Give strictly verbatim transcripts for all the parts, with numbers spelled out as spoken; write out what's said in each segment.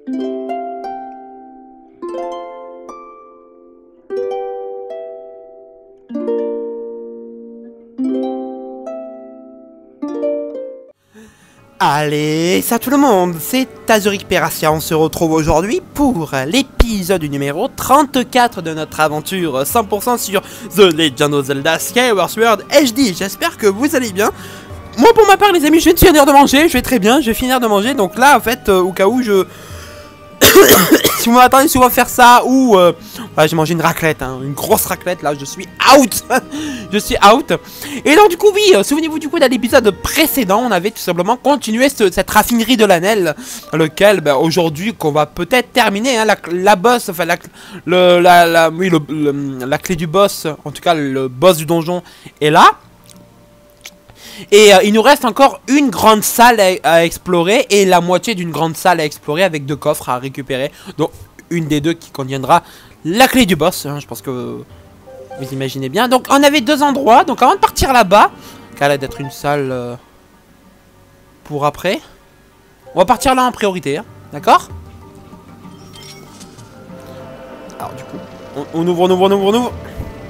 Allez, ça tout le monde, c'est Azuric Peracia, on se retrouve aujourd'hui pour l'épisode numéro trente-quatre de notre aventure cent pour cent sur The Legend of Zelda Skyward Sword H D. J'espère que vous allez bien. Moi pour ma part les amis, je viens de finir de manger, je vais très bien, je vais finir de manger, donc là en fait, euh, au cas où je... si vous m'attendez souvent faire ça, ou... Euh... Voilà, j'ai mangé une raclette, hein, une grosse raclette, là je suis out. Je suis out. Et donc du coup oui, euh, souvenez-vous du coup dans l'épisode précédent, on avait tout simplement continué ce, cette raffinerie de l'Anel, lequel ben, aujourd'hui qu'on va peut-être terminer, hein, la, la boss, enfin la, le, la, la, oui, le, le, la clé du boss, en tout cas le boss du donjon est là. Et euh, il nous reste encore une grande salle à, à explorer et la moitié d'une grande salle à explorer avec deux coffres à récupérer. Donc une des deux qui contiendra la clé du boss, hein, je pense que vous imaginez bien. Donc on avait deux endroits, donc avant de partir là-bas, qui a l'air d'être une salle euh, pour après, on va partir là en priorité, hein, d'accord? Alors du coup, on, on ouvre, on ouvre, on ouvre, on ouvre.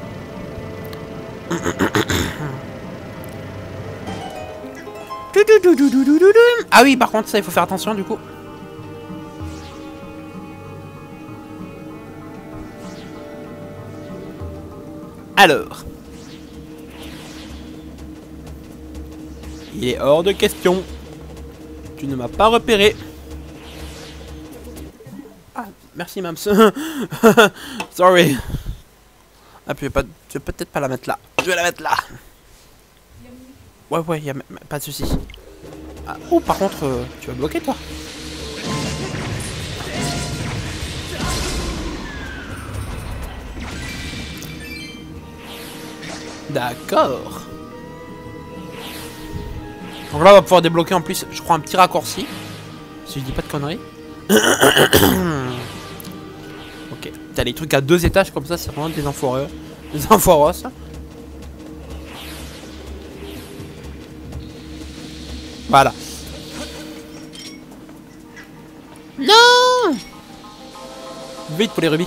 Ah oui, par contre ça il faut faire attention du coup. Alors, il est hors de question. Tu ne m'as pas repéré. Ah, merci Mams. Sorry. Ah, puis je vais peut-être pas la mettre là. Je vais la mettre là. Ouais, ouais, y a pas de soucis. Ah, oh, par contre, euh, tu vas bloquer toi. D'accord. Donc là on va pouvoir débloquer en plus, je crois, un petit raccourci. Si je dis pas de conneries. Ok. T'as les trucs à deux étages comme ça, c'est vraiment des enfoirés. Des enfoiros. Voilà. Non. Vite pour les rubis.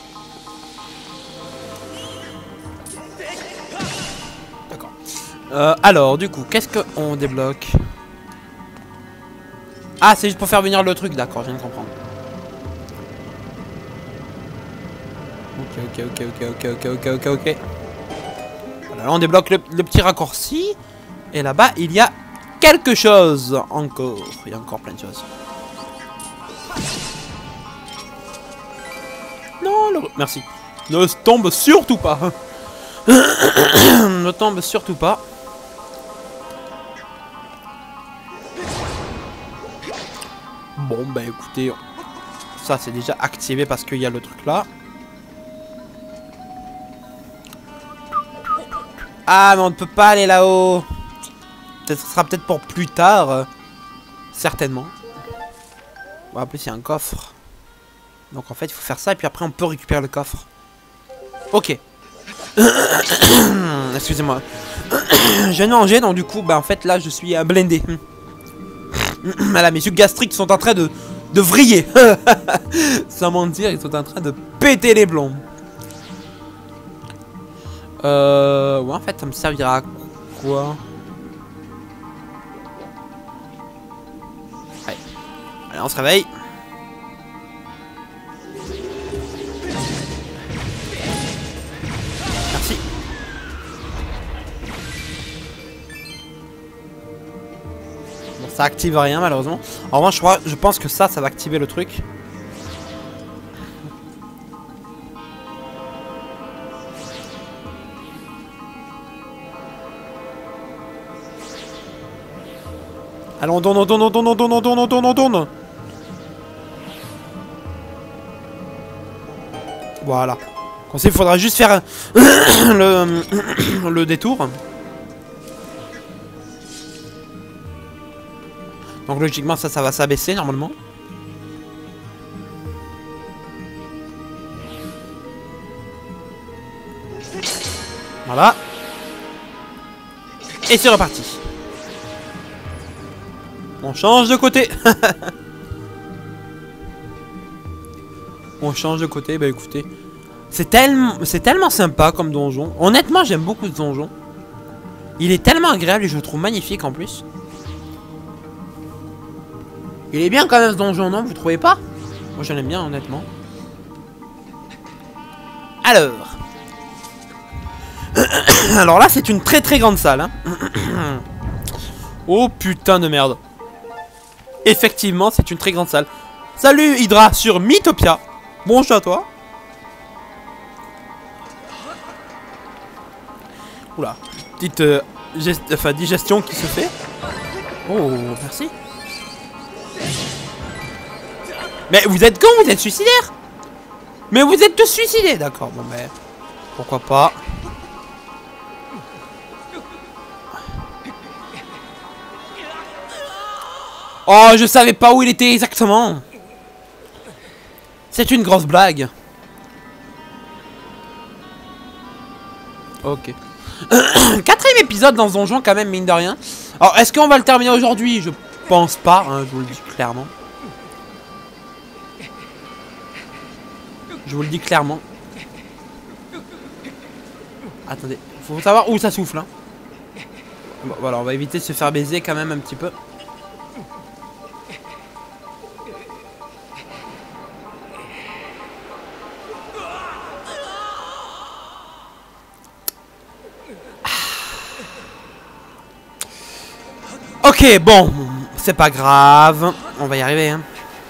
Euh, alors, du coup, qu'est-ce qu'on débloque? Ah, c'est juste pour faire venir le truc, d'accord, je viens de comprendre. Ok, ok, ok, ok, ok, ok, ok, ok. Voilà, là, on débloque le, le petit raccourci. Et là-bas, il y a quelque chose encore. Il y a encore plein de choses. Non, le... merci. Ne tombe surtout pas. Ne tombe surtout pas. Bon bah écoutez, ça c'est déjà activé parce qu'il y a le truc là. Ah mais on ne peut pas aller là-haut. Ce sera peut-être pour plus tard. Euh, certainement. Bon, en plus il y a un coffre. Donc en fait il faut faire ça et puis après on peut récupérer le coffre. Ok. Excusez-moi. Je viens de manger donc du coup bah en fait là je suis euh, blindé. Voilà, mes sucs gastriques sont en train de, de vriller. Sans mentir, ils sont en train de péter les plombs. Euh... Ouais, en fait, ça me servira à quoi? Allez. Allez, on se réveille. Merci. Ça active rien malheureusement. En revanche, je, crois, je pense que ça, ça va activer le truc. Allons, on tourne, on tourne, on tourne, on tourne, on tourne, on tourne, on tourne. Voilà. Comme ça, il faudra juste faire le, le détour. Donc logiquement ça, ça va s'abaisser normalement. Voilà. Et c'est reparti. On change de côté. On change de côté, bah écoutez. C'est tellement, c'est tellement sympa comme donjon. Honnêtement, j'aime beaucoup ce donjon. Il est tellement agréable et je le trouve magnifique en plus. Il est bien quand même ce donjon, non? Vous trouvez pas? Moi je l'aime bien honnêtement. Alors. Alors là c'est une très très grande salle. Hein. Oh putain de merde. Effectivement c'est une très grande salle. Salut Hydra sur Mythopia. Bonjour à toi. Oula. Petite euh, gest enfin, digestion qui se fait. Oh merci. Mais vous êtes con, vous êtes suicidaire. Mais vous êtes tous suicidés. D'accord, bon mais pourquoi pas. Oh, je savais pas où il était exactement. C'est une grosse blague. Ok. Quatrième épisode dans ce donjon quand même, mine de rien. Alors, est-ce qu'on va le terminer aujourd'hui? Je pense pas, hein, je vous le dis clairement. Je vous le dis clairement. Attendez, faut savoir où ça souffle. Hein. Bon, voilà, on va éviter de se faire baiser quand même un petit peu. Ok, bon, c'est pas grave, on va y arriver. Hein.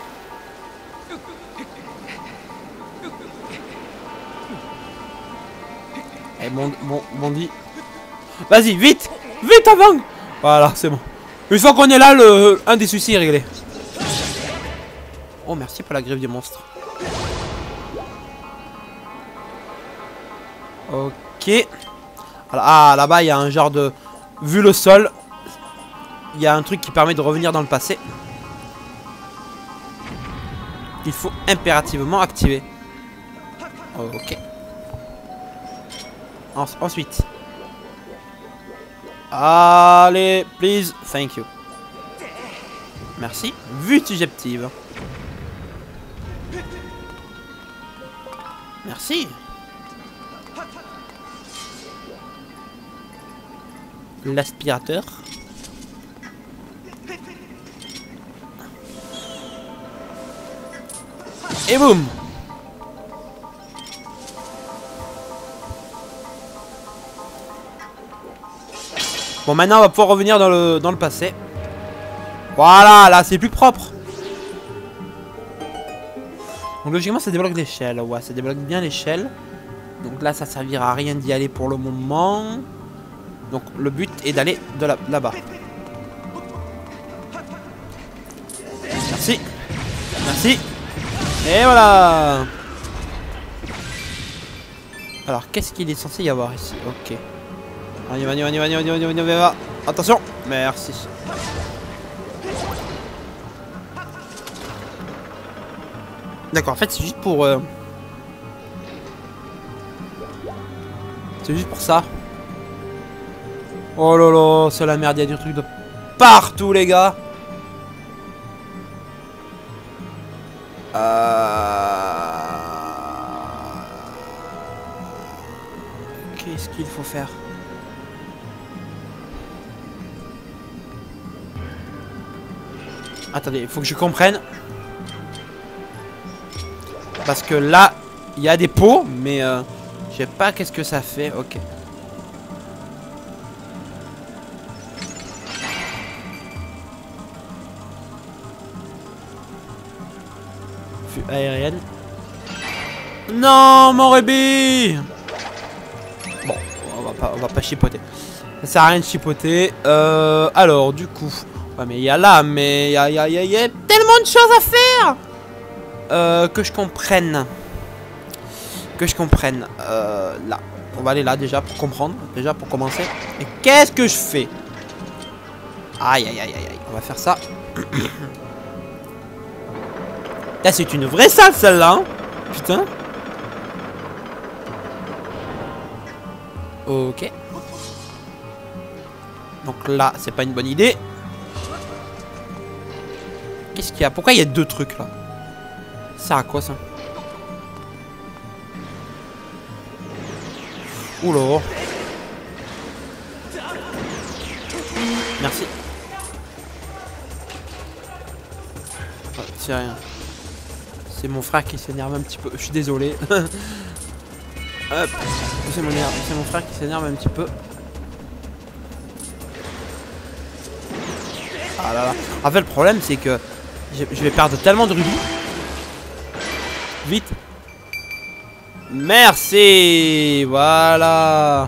Eh, bon, bon, Bondi. Vas-y, vite, vite avant. Voilà, c'est bon. Une fois qu'on est là, le un des soucis est réglé. Oh, merci pour la griffe du monstre. Ok. Ah, là-bas, il y a un genre de... Vu le sol, il y a un truc qui permet de revenir dans le passé. Il faut impérativement activer. Ok. En ensuite. Allez, please, thank you. Merci. Vue subjective. Merci. L'aspirateur. Et boum. Bon, maintenant on va pouvoir revenir dans le, dans le passé. Voilà, là c'est plus propre. Donc logiquement ça débloque l'échelle. Ouais, ça débloque bien l'échelle. Donc là ça servira à rien d'y aller pour le moment. Donc le but est d'aller de là, là-bas. Merci. Merci. Et voilà. Alors qu'est-ce qu'il est censé y avoir ici? Ok. On y va, on y va, on y va, on y va, on y va, on y va. Attention. Merci. D'accord, en fait c'est juste pour... Euh... C'est juste pour ça. Oh là là, c'est la merde, il y a du truc de partout les gars. Euh... Qu'est-ce qu'il faut faire? Attendez, il faut que je comprenne. Parce que là, il y a des pots, mais euh, je sais pas qu'est-ce que ça fait. Ok. Vue aérienne. Non, mon rébé. Bon, on va pas, on va pas chipoter. Ça sert à rien de chipoter. Euh, alors, du coup... Ouais, mais il y a là, mais il y a, y, a, y, a, y a tellement de choses à faire. Euh, que je comprenne. Que je comprenne. Euh, là. On va aller là déjà pour comprendre. Déjà pour commencer. Et qu'est-ce que je fais? Aïe, aïe, aïe, aïe, aïe. On va faire ça. Là, c'est une vraie salle, celle-là. Hein. Putain. Ok. Donc là, c'est pas une bonne idée. Qu'est-ce qu'il y a? Pourquoi il y a deux trucs là? Ça sert à quoi ça? Oula. Merci. Oh, c'est rien. C'est mon frère qui s'énerve un petit peu. Je suis désolé. Hop. C'est mon, mon frère qui s'énerve un petit peu. Ah là là. En fait, le problème, c'est que je vais perdre tellement de rubis. Vite. Merci. Voilà.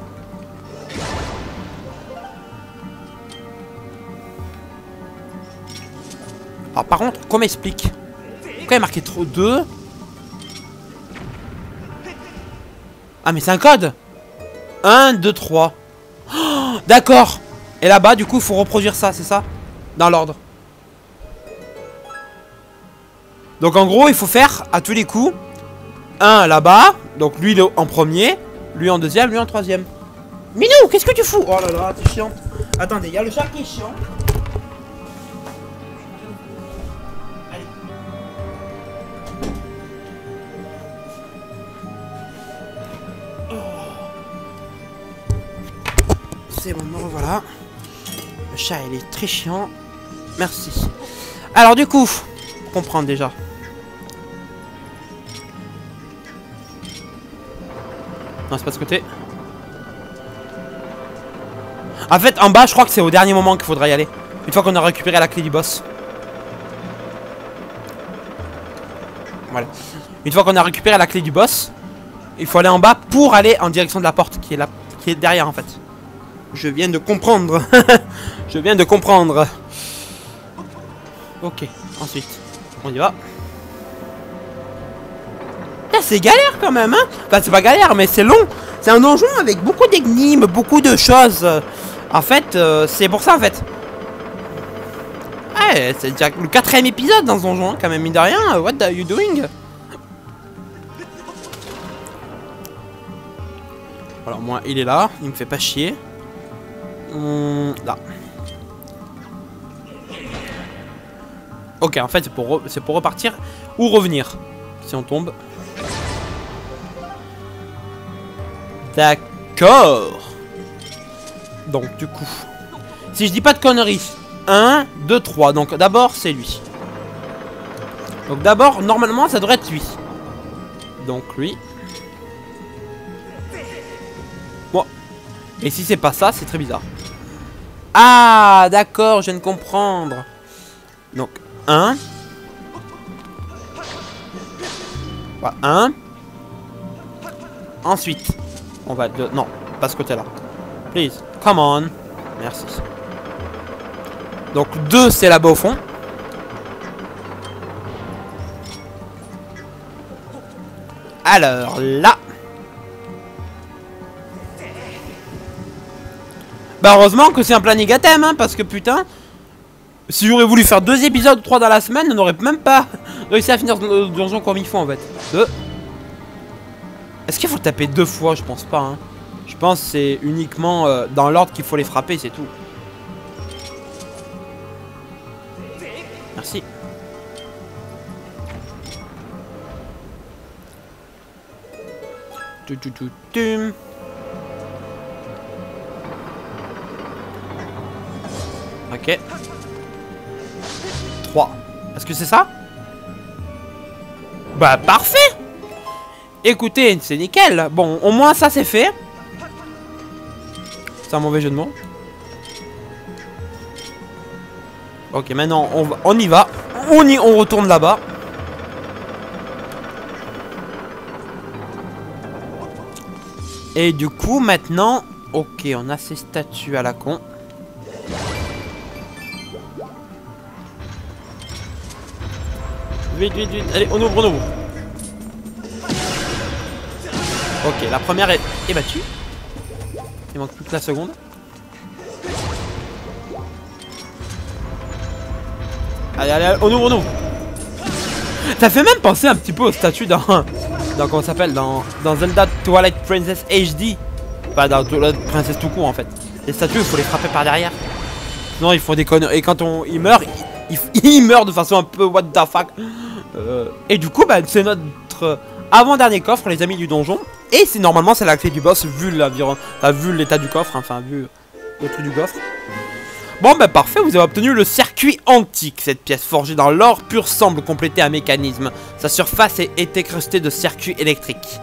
Alors, par contre, qu'on m'explique. Pourquoi il est marqué trop deux? Ah, mais c'est un code. un, deux, trois. Oh, d'accord. Et là-bas, du coup, il faut reproduire ça, c'est ça? Dans l'ordre. Donc, en gros, il faut faire à tous les coups. Un là-bas. Donc, lui en premier. Lui en deuxième, lui en troisième. Minou, qu'est-ce que tu fous? Oh là là, t'es chiant. Attendez, il y a le chat qui est chiant. Allez. Oh. C'est bon, me revoilà. Le chat, il est très chiant. Merci. Alors, du coup, pour comprendre déjà. Non, c'est pas ce côté. En fait, en bas, je crois que c'est au dernier moment qu'il faudra y aller. Une fois qu'on a récupéré la clé du boss. Voilà. Une fois qu'on a récupéré la clé du boss, il faut aller en bas pour aller en direction de la porte qui est là, qui est derrière en fait. Je viens de comprendre. Je viens de comprendre. Ok, ensuite, on y va. C'est galère quand même, hein. Enfin, c'est pas galère, mais c'est long. C'est un donjon avec beaucoup d'énigmes, beaucoup de choses. En fait, euh, c'est pour ça, en fait. Ouais, c'est déjà le quatrième épisode dans ce donjon, hein, quand même, mine de rien. What are you doing? Alors, moi, il est là. Il me fait pas chier. Hum, là. Ok, en fait, c'est pour, c'est pour repartir ou revenir. Si on tombe. D'accord. Donc du coup, si je dis pas de conneries, un, deux, trois. Donc d'abord c'est lui. Donc d'abord, normalement ça devrait être lui. Donc lui. Bon. Et si c'est pas ça, c'est très bizarre. Ah d'accord, je viens de comprendre. Donc un. Voilà, un. Ensuite. On va de... Non, pas ce côté-là. Please, come on. Merci. Donc deux, c'est là-bas au fond. Alors, là. Bah heureusement que c'est un planning à thème, hein, parce que putain... Si j'aurais voulu faire deux épisodes ou trois dans la semaine, on n'aurait même pas réussi à finir le donjon comme il faut en fait. Deux. Est-ce qu'il faut taper deux fois? Je pense pas, hein. Je pense que c'est uniquement euh, dans l'ordre qu'il faut les frapper, c'est tout. Merci. Tu, tu, tu, tu. Ok. trois. Est-ce que c'est ça? Bah parfait. Écoutez, c'est nickel. Bon, au moins ça c'est fait. C'est un mauvais jeu de mots. Ok, maintenant on, va, on y va. On, y, on retourne là-bas. Et du coup, maintenant... Ok, on a ces statues à la con. Vite, vite, vite. Allez, on ouvre, on ouvre. Ok, la première est, est battue. Il manque plus que la seconde. Allez, allez, allez, on ouvre, on ouvre. Ça fait même penser un petit peu aux statues dans... Dans comment ça s'appelle dans, dans Zelda Twilight Princess H D. Pas dans Twilight Princess tout court en fait. Les statues, il faut les frapper par derrière. Sinon, ils font des conneries. Et quand on, ils meurent, ils, ils, ils meurent de façon un peu what the fuck. Euh, et du coup, bah, c'est notre avant-dernier coffre, les amis du donjon. Et c'est normalement c'est la clé du boss vu l'aviron, enfin, vu l'état du coffre, enfin vu le truc du coffre. Bon bah parfait, vous avez obtenu le circuit antique. Cette pièce forgée dans l'or pur semble compléter un mécanisme. Sa surface est, est incrustée de circuits électriques.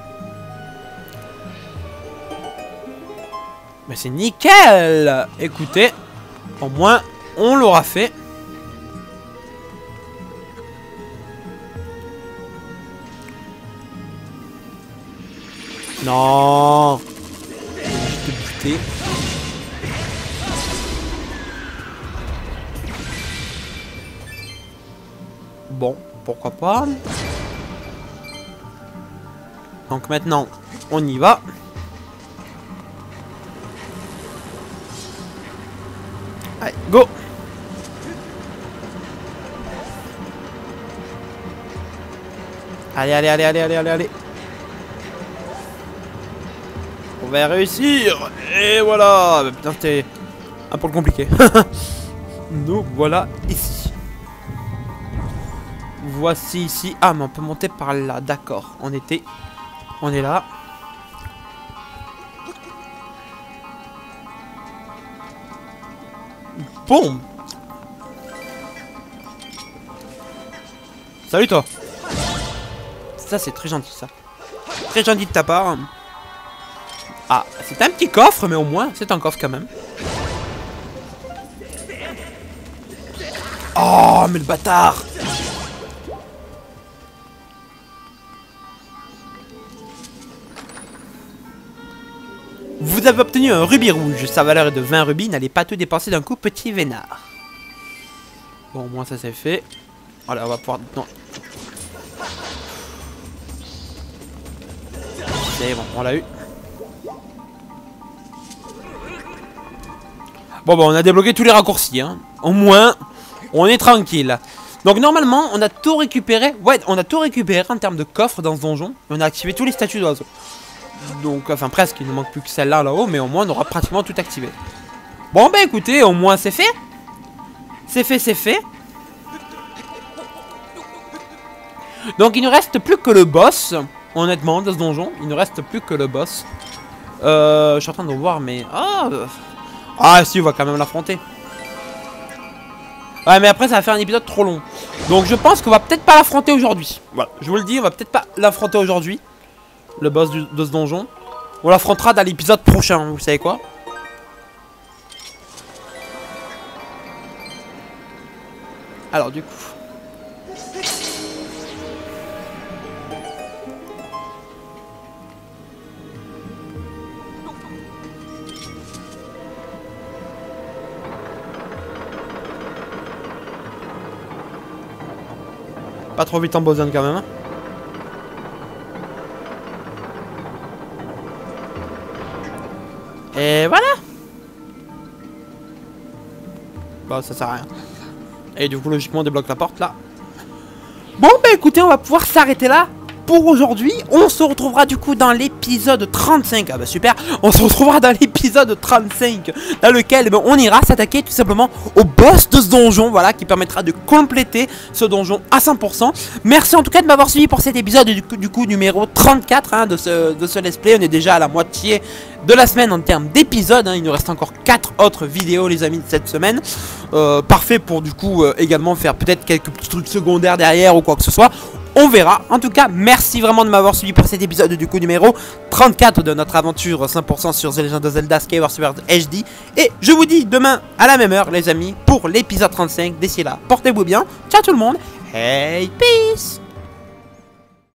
Mais c'est nickel. Écoutez, au moins on l'aura fait. Non. Je vais te buter. Bon, pourquoi pas. Donc maintenant, on y va. Allez, go. Allez, allez, allez, allez, allez, allez, allez. On va réussir. Et voilà. Bah, putain, c'était un peu compliqué. Nous voilà ici. Voici ici. Ah, mais on peut monter par là. D'accord. On était... On est là. Bon. Salut toi. Ça, c'est très gentil, ça. Très gentil de ta part. Ah, c'est un petit coffre, mais au moins, c'est un coffre quand même. Oh, mais le bâtard. Vous avez obtenu un rubis rouge. Sa valeur est de vingt rubis. N'allez pas tout dépenser d'un coup, petit vénard. Bon, au moins ça c'est fait. Voilà, on va pouvoir... Non. C'est bon, on l'a eu. Bon, bah on a débloqué tous les raccourcis. Hein. Au moins, on est tranquille. Donc normalement, on a tout récupéré. Ouais, on a tout récupéré en termes de coffre dans ce donjon. On a activé tous les statues d'oiseaux. Donc, enfin presque, il ne manque plus que celle-là là-haut, mais au moins on aura pratiquement tout activé. Bon bah écoutez, au moins c'est fait. C'est fait, c'est fait. Donc il ne reste plus que le boss. Honnêtement, dans ce donjon, il ne reste plus que le boss. Euh, je suis en train de voir, mais... Ah, ah si, on va quand même l'affronter. Ouais, mais après ça va faire un épisode trop long. Donc je pense qu'on va peut-être pas l'affronter aujourd'hui. Voilà, je vous le dis, on va peut-être pas l'affronter aujourd'hui. Le boss du, de ce donjon. On l'affrontera dans l'épisode prochain, vous savez quoi? Alors du coup... Pas trop vite en besoin quand même. Et voilà. Bah ça sert à rien. Et du coup logiquement on débloque la porte là. Bon bah écoutez, on va pouvoir s'arrêter là pour aujourd'hui. On se retrouvera du coup dans l'épisode trente-cinq. Ah bah super. On se retrouvera dans l'épisode trente-cinq, dans lequel ben, on ira s'attaquer tout simplement au boss de ce donjon. Voilà, qui permettra de compléter ce donjon à cent pour cent. Merci en tout cas de m'avoir suivi pour cet épisode du coup, du coup numéro trente-quatre hein, de ce, de ce let's play. On est déjà à la moitié de la semaine en termes d'épisodes, hein. Il nous reste encore quatre autres vidéos les amis de cette semaine. euh, Parfait pour du coup euh, également faire peut-être quelques petits trucs secondaires derrière ou quoi que ce soit. On verra. En tout cas, merci vraiment de m'avoir suivi pour cet épisode du coup numéro trente-quatre de notre aventure cent pour cent sur The Legend of Zelda Skyward Sword H D. Et je vous dis demain à la même heure les amis pour l'épisode trente-cinq. D'ici là, portez-vous bien. Ciao tout le monde. Hey, peace.